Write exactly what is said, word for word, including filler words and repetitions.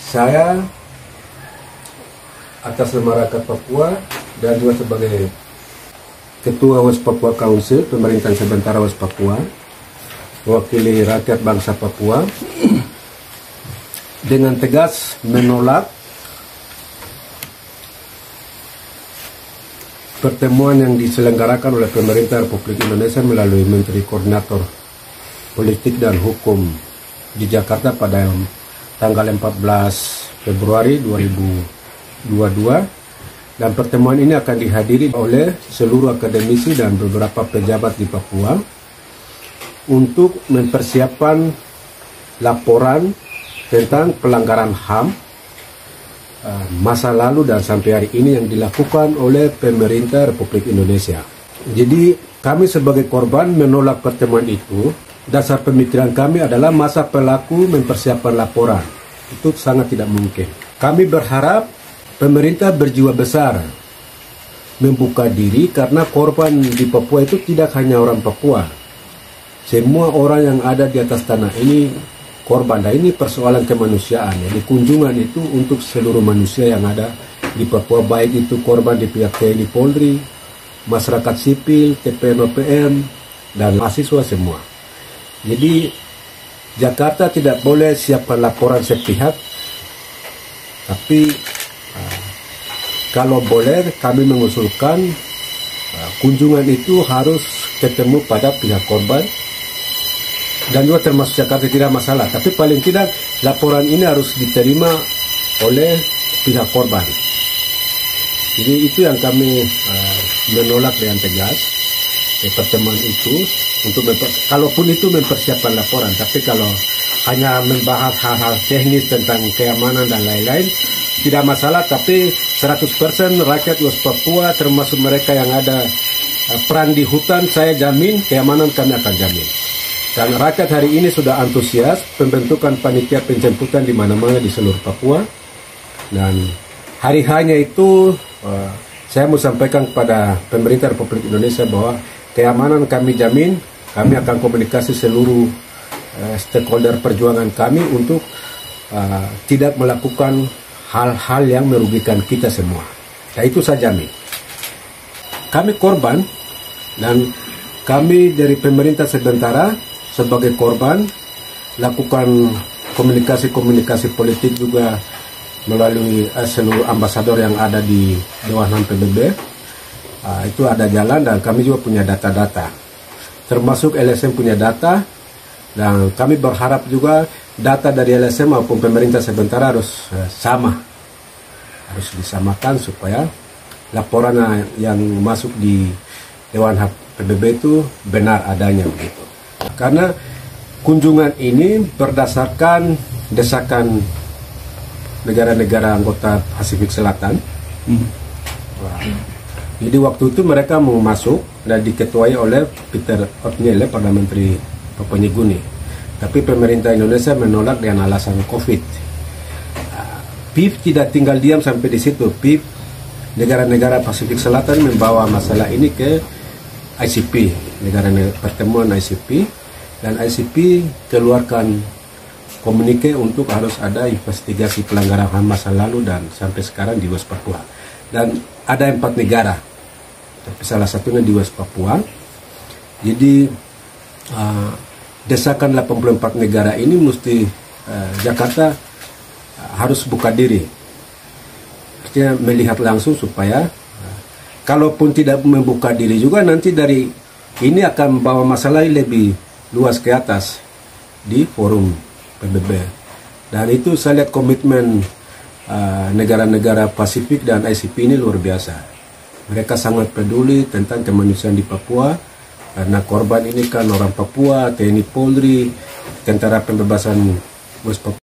Saya atas nama rakyat Papua dan juga sebagai Ketua West Papua Council, pemerintahan sementara West Papua, mewakili rakyat bangsa Papua, dengan tegas menolak pertemuan yang diselenggarakan oleh pemerintah Republik Indonesia melalui Menteri Koordinator Politik dan Hukum di Jakarta pada tanggal empat belas Februari dua ribu dua puluh dua, dan pertemuan ini akan dihadiri oleh seluruh akademisi dan beberapa pejabat di Papua untuk mempersiapkan laporan tentang pelanggaran H A M uh, masa lalu dan sampai hari ini yang dilakukan oleh pemerintah Republik Indonesia. Jadi kami sebagai korban menolak pertemuan itu. Dasar pemikiran kami adalah masa pelaku mempersiapkan laporan. Itu sangat tidak mungkin. Kami berharap pemerintah berjiwa besar membuka diri, karena korban di Papua itu tidak hanya orang Papua. Semua orang yang ada di atas tanah ini korban. Dan ini persoalan kemanusiaan. Jadi kunjungan itu untuk seluruh manusia yang ada di Papua, baik itu korban di pihak T N I Polri, masyarakat sipil, T P M O P M, dan mahasiswa semua. Jadi Jakarta tidak boleh siapkan laporan sepihak, tapi uh, kalau boleh kami mengusulkan uh, kunjungan itu harus ketemu pada pihak korban, dan juga termasuk Jakarta tidak masalah, tapi paling tidak laporan ini harus diterima oleh pihak korban. Jadi itu yang kami uh, menolak dengan tegas, eh, pertemuan itu. Untuk kalaupun itu mempersiapkan laporan, tapi kalau hanya membahas hal-hal teknis tentang keamanan dan lain-lain, tidak masalah. Tapi seratus persen rakyat West Papua, termasuk mereka yang ada uh, peran di hutan, saya jamin keamanan kami akan jamin. Dan rakyat hari ini sudah antusias pembentukan panitia penjemputan di mana-mana di seluruh Papua. Dan hari hanya itu uh, saya mau sampaikan kepada pemerintah Republik Indonesia bahwa keamanan kami jamin. Kami akan komunikasi seluruh uh, stakeholder perjuangan kami untuk uh, tidak melakukan hal-hal yang merugikan kita semua. Nah, itu saya jamin. Kami korban, dan kami dari pemerintah sementara sebagai korban lakukan komunikasi-komunikasi politik juga melalui uh, seluruh ambasador yang ada di Dewan H A M P B B. Uh, itu ada jalan, dan kami juga punya data-data, termasuk L S M punya data, dan kami berharap juga data dari L S M maupun pemerintah sementara harus uh, sama, harus disamakan supaya laporan yang masuk di Dewan H A M P B B itu benar adanya begitu. Karena kunjungan ini berdasarkan desakan negara-negara anggota Pasifik Selatan. Hmm. Wah. Jadi waktu itu mereka mau masuk dan diketuai oleh Peter Otniel, Perdana Menteri Papua Nugini. Tapi pemerintah Indonesia menolak dengan alasan COVID. P I P tidak tinggal diam sampai di situ. P I P, negara-negara Pasifik Selatan membawa masalah ini ke I C P, negara pertemuan I C P, dan I C P keluarkan komunike untuk harus ada investigasi pelanggaran H A M masa lalu dan sampai sekarang di West Papua. Dan ada empat negara, tapi salah satunya di West Papua. Jadi uh, desakan delapan puluh empat negara ini mesti uh, Jakarta uh, harus buka diri, artinya melihat langsung supaya uh, kalaupun tidak membuka diri juga nanti dari ini akan membawa masalah lebih luas ke atas di forum P B B. Dan itu saya lihat komitmen negara-negara uh, Pasifik dan I C P ini luar biasa. Mereka sangat peduli tentang kemanusiaan di Papua, karena korban ini kan orang Papua, T N I Polri, Tentara Pembebasan West Papua.